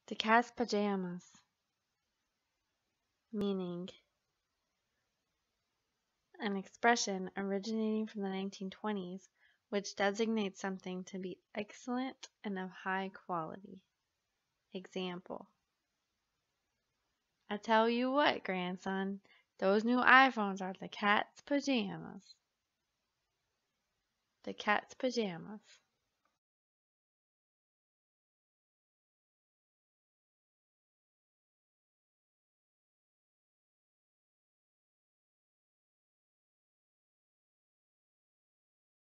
The cat's pajamas, meaning an expression originating from the 1920s which designates something to be excellent and of high quality. Example: I tell you what, grandson, those new iPhones are the cat's pajamas. The cat's pajamas.